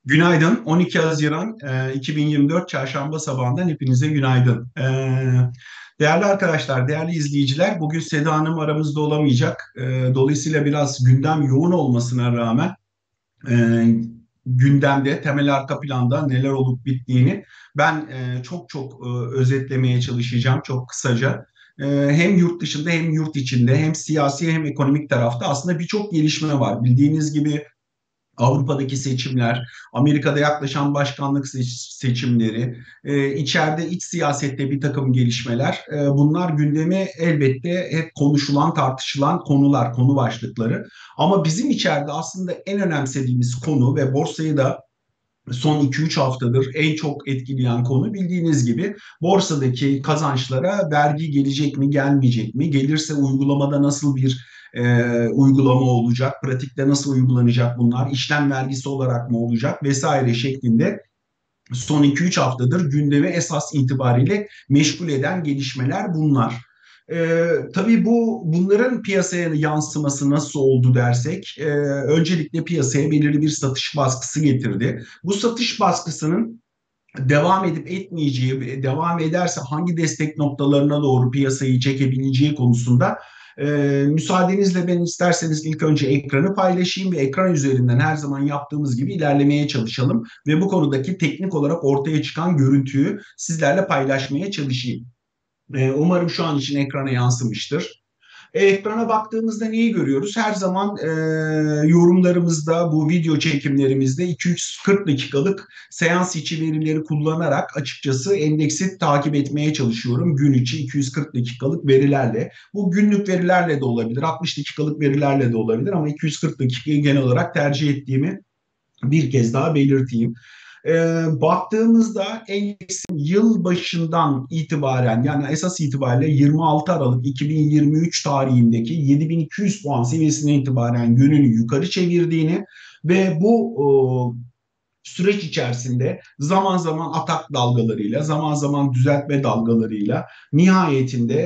Günaydın. 12 Haziran 2024 Çarşamba sabahından hepinize günaydın. Değerli arkadaşlar, değerli izleyiciler, bugün Seda Hanım aramızda olamayacak. Dolayısıyla biraz gündem yoğun olmasına rağmen e, gündemde, temel arka planda neler olup bittiğini ben çok özetlemeye çalışacağım çok kısaca. Hem yurt dışında hem yurt içinde hem siyasi hem ekonomik tarafta aslında birçok gelişme var. Bildiğiniz gibi Avrupa'daki seçimler, Amerika'da yaklaşan başkanlık seçimleri, içeride iç siyasette bir takım gelişmeler, bunlar gündemi elbette hep konuşulan, tartışılan konular, konu başlıkları. Ama bizim içeride aslında en önemsediğimiz konu ve borsayı da son 2-3 haftadır en çok etkileyen konu bildiğiniz gibi borsadaki kazançlara vergi gelecek mi gelmeyecek mi? Gelirse uygulamada nasıl bir uygulama olacak? Pratikte nasıl uygulanacak bunlar? İşlem vergisi olarak mı olacak vesaire şeklinde son 2-3 haftadır gündemi esas itibariyle meşgul eden gelişmeler bunlar. Tabii bunların piyasaya yansıması nasıl oldu dersek, öncelikle piyasaya belirli bir satış baskısı getirdi. Bu satış baskısının devam edip etmeyeceği, devam ederse hangi destek noktalarına doğru piyasayı çekebileceği konusunda e, müsaadenizle ben isterseniz ilk önce ekranı paylaşayım ve ekran üzerinden her zaman yaptığımız gibi ilerlemeye çalışalım ve bu konudaki teknik olarak ortaya çıkan görüntüyü sizlerle paylaşmaya çalışayım. Umarım şu an için ekrana yansımıştır. Ekrana baktığımızda neyi görüyoruz? Her zaman yorumlarımızda, bu video çekimlerimizde 240 dakikalık seans içi verileri kullanarak açıkçası endeksi takip etmeye çalışıyorum. Gün içi 240 dakikalık verilerle. Bu günlük verilerle de olabilir, 60 dakikalık verilerle de olabilir ama 240 dakikayı genel olarak tercih ettiğimi bir kez daha belirteyim. Baktığımızda endeksin yıl başından itibaren yani esas itibariyle 26 Aralık 2023 tarihindeki 7200 puan seviyesinden itibaren yönünü yukarı çevirdiğini ve bu süreç içerisinde zaman zaman atak dalgalarıyla, zaman zaman düzeltme dalgalarıyla nihayetinde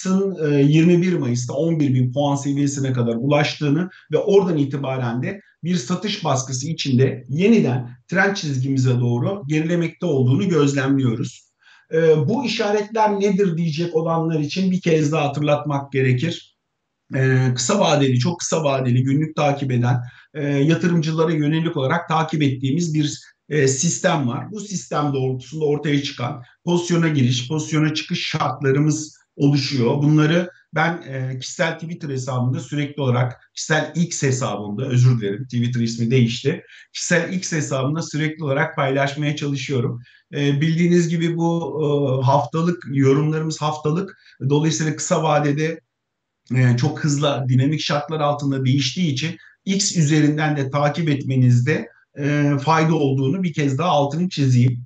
21 Mayıs'ta 11 bin puan seviyesine kadar ulaştığını ve oradan itibaren de bir satış baskısı içinde yeniden trend çizgimize doğru gerilemekte olduğunu gözlemliyoruz. Bu işaretler nedir diyecek olanlar için bir kez daha hatırlatmak gerekir. Kısa vadeli, çok kısa vadeli günlük takip eden yatırımcılara yönelik olarak takip ettiğimiz bir sistem var. Bu sistem doğrultusunda ortaya çıkan pozisyona giriş, pozisyona çıkış şartlarımız oluşuyor. Bunları ben kişisel Twitter hesabımda sürekli olarak, kişisel X hesabımda, özür dilerim Twitter ismi değişti. Kişisel X hesabımda sürekli olarak paylaşmaya çalışıyorum. Bildiğiniz gibi bu haftalık yorumlarımız haftalık. Dolayısıyla kısa vadede çok hızlı dinamik şartlar altında değiştiği için X üzerinden de takip etmenizde fayda olduğunu bir kez daha altını çizeyim.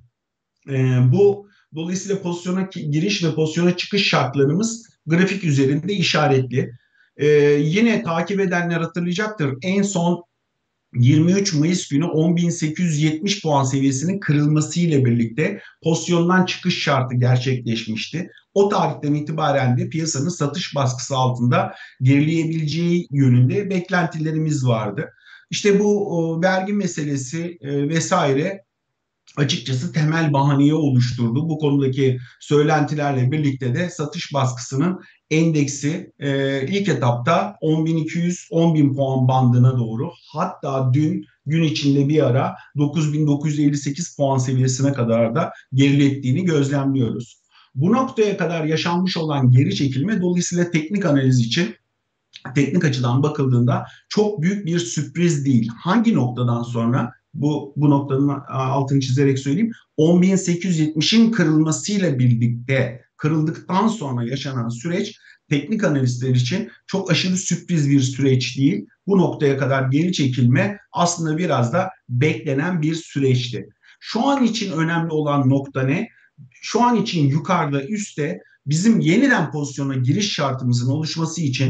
Bu dolayısıyla pozisyona giriş ve pozisyona çıkış şartlarımız grafik üzerinde işaretli. Yine takip edenler hatırlayacaktır. En son 23 Mayıs günü 10.870 puan seviyesinin kırılması ile birlikte pozisyondan çıkış şartı gerçekleşmişti. O tarihten itibaren de piyasanın satış baskısı altında gerileyebileceği yönünde beklentilerimiz vardı. İşte bu vergi meselesi vesaire açıkçası temel bahaneyi oluşturdu. Bu konudaki söylentilerle birlikte de satış baskısının endeksi ilk etapta 10.200-10.000 puan bandına doğru, hatta dün gün içinde bir ara 9.958 puan seviyesine kadar da gerilettiğini gözlemliyoruz. Bu noktaya kadar yaşanmış olan geri çekilme dolayısıyla teknik analiz için teknik açıdan bakıldığında çok büyük bir sürpriz değil. Hangi noktadan sonra bu noktanın altını çizerek söyleyeyim. 10.870'in kırılmasıyla birlikte kırıldıktan sonra yaşanan süreç teknik analistler için çok aşırı sürpriz bir süreç değil. Bu noktaya kadar geri çekilme aslında biraz da beklenen bir süreçti. Şu an için önemli olan nokta ne? Şu an için yukarıda üstte bizim yeniden pozisyona giriş şartımızın oluşması için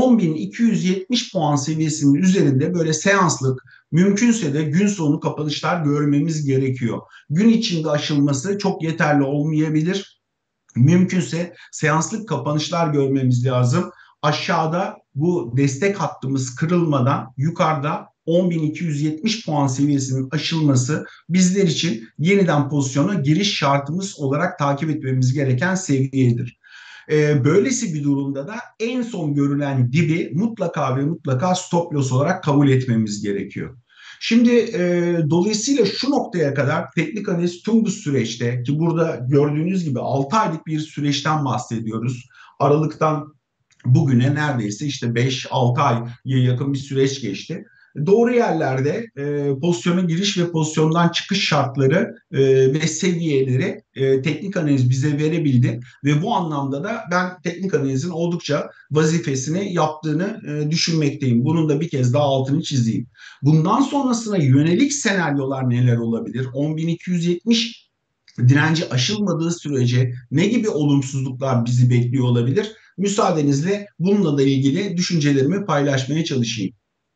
10.270 puan seviyesinin üzerinde böyle seanslık, mümkünse de gün sonu kapanışlar görmemiz gerekiyor. Gün içinde aşılması çok yeterli olmayabilir. Mümkünse seanslık kapanışlar görmemiz lazım. Aşağıda bu destek hattımız kırılmadan yukarıda 10.270 puan seviyesinin aşılması bizler için yeniden pozisyona giriş şartımız olarak takip etmemiz gereken seviyedir. Böylesi bir durumda da en son görülen dibi mutlaka ve mutlaka stop loss olarak kabul etmemiz gerekiyor. Şimdi dolayısıyla şu noktaya kadar teknik analiz tüm bu süreçte, ki burada gördüğünüz gibi 6 aylık bir süreçten bahsediyoruz. Aralıktan bugüne neredeyse işte 5-6 aya yakın bir süreç geçti. Doğru yerlerde pozisyona giriş ve pozisyondan çıkış şartları ve seviyeleri teknik analiz bize verebildi ve bu anlamda da ben teknik analizin oldukça vazifesini yaptığını düşünmekteyim. Bunun da bir kez daha altını çizeyim. Bundan sonrasına yönelik senaryolar neler olabilir? 10.270 direnci aşılmadığı sürece ne gibi olumsuzluklar bizi bekliyor olabilir? Müsaadenizle bununla da ilgili düşüncelerimi paylaşmaya çalışayım.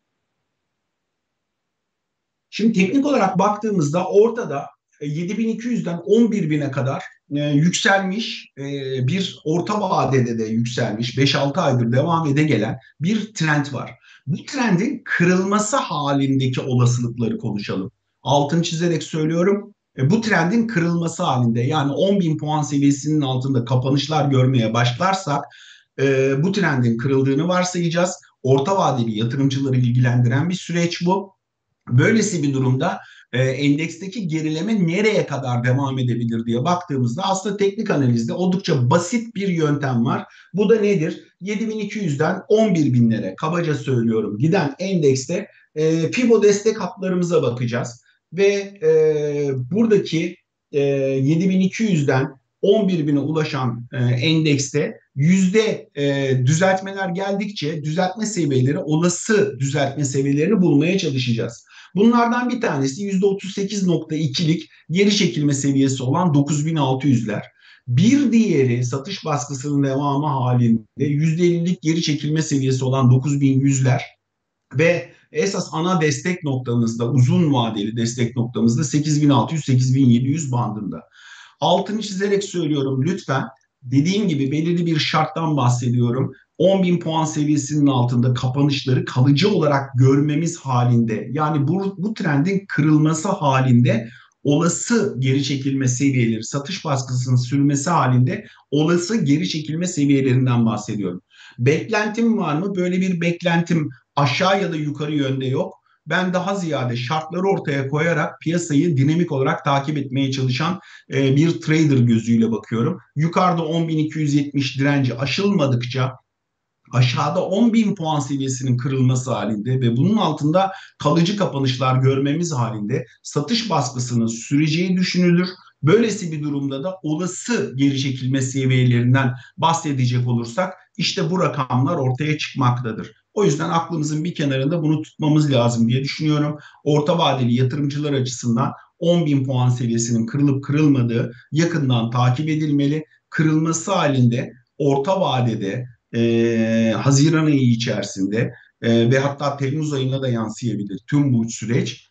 Şimdi teknik olarak baktığımızda ortada 7.200'den 11.000'e kadar yükselmiş, bir orta vadede de yükselmiş 5-6 aydır devam ede gelen bir trend var. Bu trendin kırılması halindeki olasılıkları konuşalım. Altını çizerek söylüyorum. Bu trendin kırılması halinde, yani 10.000 puan seviyesinin altında kapanışlar görmeye başlarsak bu trendin kırıldığını varsayacağız. Orta vadeli yatırımcıları ilgilendiren bir süreç bu. Böylesi bir durumda endeksteki gerileme nereye kadar devam edebilir diye baktığımızda aslında teknik analizde oldukça basit bir yöntem var. Bu da nedir? 7.200'den 11.000'lere kabaca söylüyorum giden endekste Fibo destek hatlarımıza bakacağız. Ve buradaki 7.200'den 11.000'e ulaşan endekste düzeltmeler geldikçe düzeltme seviyeleri, olası düzeltme seviyelerini bulmaya çalışacağız. Bunlardan bir tanesi %38.2'lik geri çekilme seviyesi olan 9.600'ler. Bir diğeri satış baskısının devamı halinde %50'lik geri çekilme seviyesi olan 9.100'ler ve esas ana destek noktamızda, uzun vadeli destek noktamızda 8.600-8.700 bandında. Altını çizerek söylüyorum lütfen. Dediğim gibi belirli bir şarttan bahsediyorum. 10.000 puan seviyesinin altında kapanışları kalıcı olarak görmemiz halinde, yani bu trendin kırılması halinde olası geri çekilme seviyeleri, satış baskısının sürmesi halinde olası geri çekilme seviyelerinden bahsediyorum. Beklentim var mı? Böyle bir beklentim aşağı ya da yukarı yönde yok. Ben daha ziyade şartları ortaya koyarak piyasayı dinamik olarak takip etmeye çalışan bir trader gözüyle bakıyorum. Yukarıda 10.270 direnci aşılmadıkça aşağıda 10.000 puan seviyesinin kırılması halinde ve bunun altında kalıcı kapanışlar görmemiz halinde satış baskısının süreceği düşünülür. Böylesi bir durumda da olası geri çekilme seviyelerinden bahsedecek olursak işte bu rakamlar ortaya çıkmaktadır. O yüzden aklımızın bir kenarında bunu tutmamız lazım diye düşünüyorum. Orta vadeli yatırımcılar açısından 10.000 puan seviyesinin kırılıp kırılmadığı yakından takip edilmeli. Kırılması halinde orta vadede Haziran ayı içerisinde ve hatta Temmuz ayına da yansıyabilir tüm bu süreç.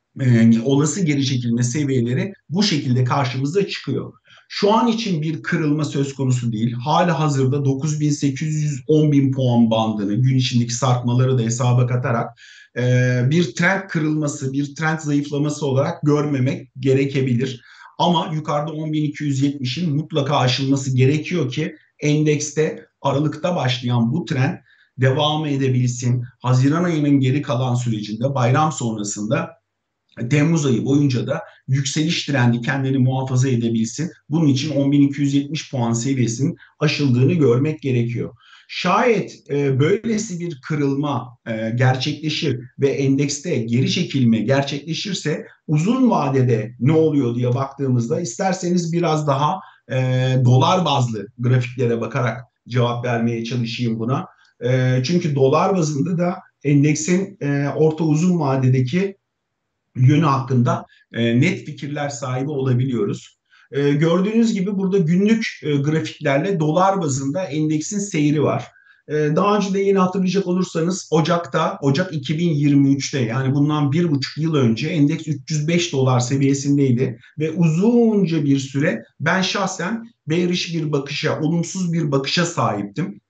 Olası geri çekilme seviyeleri bu şekilde karşımıza çıkıyor. Şu an için bir kırılma söz konusu değil. Hala hazırda 9.800-10.000 puan bandını, gün içindeki sarkmaları da hesaba katarak bir trend kırılması, bir trend zayıflaması olarak görmemek gerekebilir. Ama yukarıda 10.270'in mutlaka aşılması gerekiyor ki endekste Aralık'ta başlayan bu trend devam edebilsin. Haziran ayının geri kalan sürecinde, bayram sonrasında Temmuz ayı boyunca da yükseliş trendi kendini muhafaza edebilsin. Bunun için 10.270 puan seviyesinin aşıldığını görmek gerekiyor. Şayet böylesi bir kırılma gerçekleşir ve endekste geri çekilme gerçekleşirse uzun vadede ne oluyor diye baktığımızda isterseniz biraz daha dolar bazlı grafiklere bakarak cevap vermeye çalışayım buna. Çünkü dolar bazında da endeksin orta uzun vadedeki yönü hakkında net fikirler sahibi olabiliyoruz. Gördüğünüz gibi burada günlük grafiklerle dolar bazında endeksin seyri var. Daha önce de yine hatırlayacak olursanız Ocak 2023'te, yani bundan 1,5 yıl önce endeks 305 dolar seviyesindeydi ve uzunca bir süre ben şahsen bearish bir bakışa, olumsuz bir bakışa sahiptim.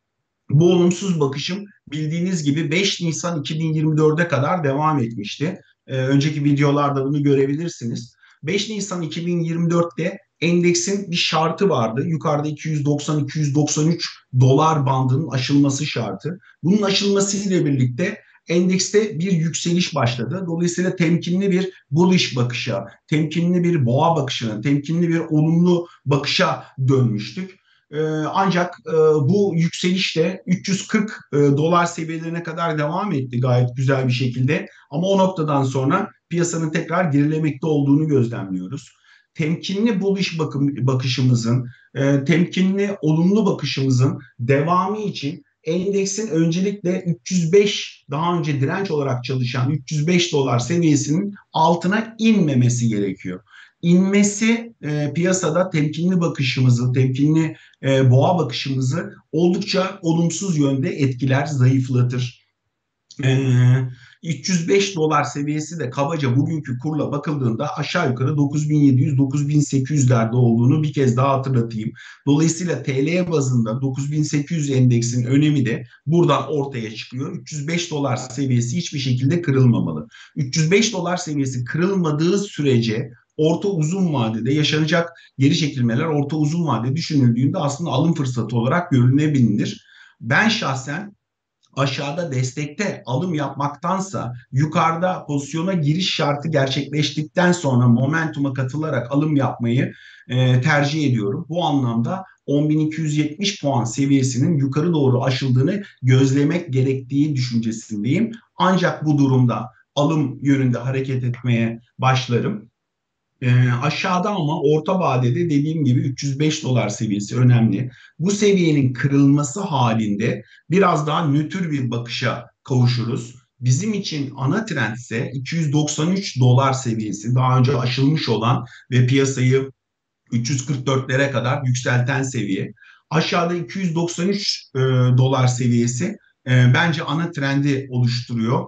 Bu olumsuz bakışım bildiğiniz gibi 5 Nisan 2024'e kadar devam etmişti. Önceki videolarda bunu görebilirsiniz. 5 Nisan 2024'te endeksin bir şartı vardı. Yukarıda 290-293 dolar bandının aşılması şartı. Bunun aşılmasıyla birlikte endekste bir yükseliş başladı. Dolayısıyla temkinli bir bullish bakışa, temkinli bir boğa bakışına, temkinli bir olumlu bakışa dönmüştük. Ancak bu yükseliş de 340 dolar seviyelerine kadar devam etti gayet güzel bir şekilde. Ama o noktadan sonra piyasanın tekrar gerilemekte olduğunu gözlemliyoruz. Temkinli bullish bakışımızın, temkinli olumlu bakışımızın devamı için endeksin öncelikle 305, daha önce direnç olarak çalışan 305 dolar seviyesinin altına inmemesi gerekiyor. İnmesi piyasada temkinli bakışımızı, temkinli boğa bakışımızı oldukça olumsuz yönde etkiler, zayıflatır. Ee, 305 dolar seviyesi de kabaca bugünkü kurla bakıldığında aşağı yukarı 9700-9800'lerde olduğunu bir kez daha hatırlatayım. Dolayısıyla TL bazında 9800 endeksin önemi de buradan ortaya çıkıyor. 305 dolar seviyesi hiçbir şekilde kırılmamalı. 305 dolar seviyesi kırılmadığı sürece orta uzun vadede yaşanacak geri çekilmeler orta uzun vadede düşünüldüğünde aslında alım fırsatı olarak görünebilir. Ben şahsen aşağıda destekte alım yapmaktansa yukarıda pozisyona giriş şartı gerçekleştikten sonra momentuma katılarak alım yapmayı tercih ediyorum. Bu anlamda 10.270 puan seviyesinin yukarı doğru aşıldığını gözlemek gerektiği düşüncesindeyim. Ancak bu durumda alım yönünde hareket etmeye başlarım. Aşağıda ama orta vadede dediğim gibi 305 dolar seviyesi önemli. Bu seviyenin kırılması halinde biraz daha nötr bir bakışa kavuşuruz. Bizim için ana trend ise 293 dolar seviyesi, daha önce aşılmış olan ve piyasayı 344'lere kadar yükselten seviye. Aşağıda 293 dolar seviyesi bence ana trendi oluşturuyor.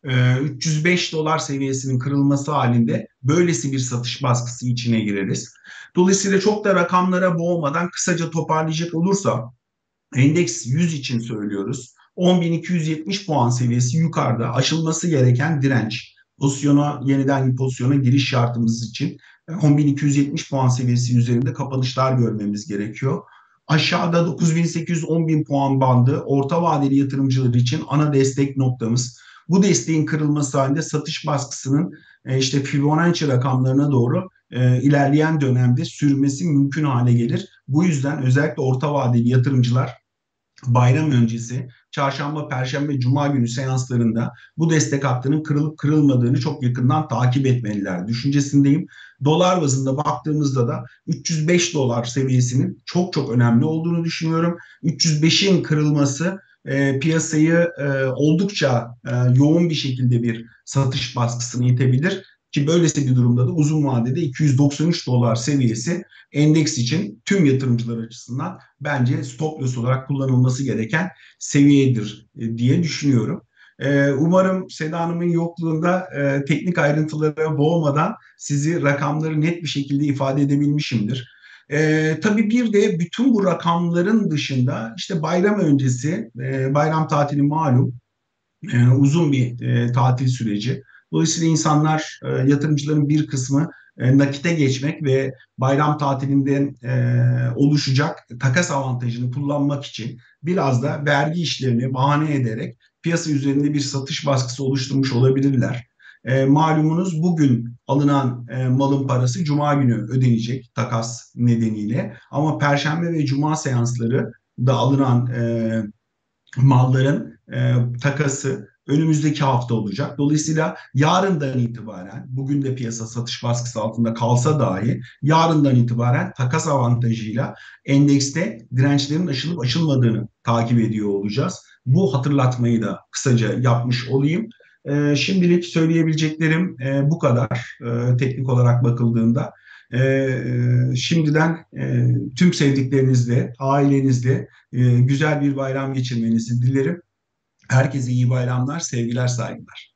305 dolar seviyesinin kırılması halinde böylesi bir satış baskısı içine gireriz. Dolayısıyla çok da rakamlara boğmadan kısaca toparlayacak olursa endeks 100 için söylüyoruz. 10.270 puan seviyesi yukarıda aşılması gereken direnç. Yeniden pozisyona giriş şartımız için 10.270 puan seviyesi üzerinde kapanışlar görmemiz gerekiyor. Aşağıda 9.800-10.000 puan bandı orta vadeli yatırımcılar için ana destek noktamız. Bu desteğin kırılması halinde satış baskısının işte Fibonacci rakamlarına doğru ilerleyen dönemde sürmesi mümkün hale gelir. Bu yüzden özellikle orta vadeli yatırımcılar bayram öncesi çarşamba, perşembe, cuma günü seanslarında bu destek hattının kırılıp kırılmadığını çok yakından takip etmeliler düşüncesindeyim. Dolar bazında baktığımızda da 305 dolar seviyesinin çok çok önemli olduğunu düşünüyorum. 305'in kırılması piyasayı oldukça yoğun bir şekilde bir satış baskısını itebilir. Ki böylesi bir durumda da uzun vadede 293 dolar seviyesi endeks için tüm yatırımcılar açısından bence stop loss olarak kullanılması gereken seviyedir diye düşünüyorum. Umarım Seda Hanım'ın yokluğunda teknik ayrıntılara boğmadan sizi rakamları net bir şekilde ifade edebilmişimdir. Tabii bir de bütün bu rakamların dışında işte bayram öncesi, bayram tatili malum uzun bir tatil süreci. Dolayısıyla insanlar, yatırımcıların bir kısmı nakite geçmek ve bayram tatilinden oluşacak takas avantajını kullanmak için biraz da vergi işlerini bahane ederek piyasa üzerinde bir satış baskısı oluşturmuş olabilirler. Malumunuz bugün alınan malın parası Cuma günü ödenecek takas nedeniyle. Ama Perşembe ve Cuma seansları da alınan malların takası önümüzdeki hafta olacak. Dolayısıyla yarından itibaren bugün de piyasa satış baskısı altında kalsa dahi yarından itibaren takas avantajıyla endekste dirençlerin aşılıp aşılmadığını takip ediyor olacağız. Bu hatırlatmayı da kısaca yapmış olayım. Şimdilik söyleyebileceklerim bu kadar teknik olarak bakıldığında. Şimdiden tüm sevdiklerinizle, ailenizle güzel bir bayram geçirmenizi dilerim. Herkese iyi bayramlar, sevgiler, saygılar.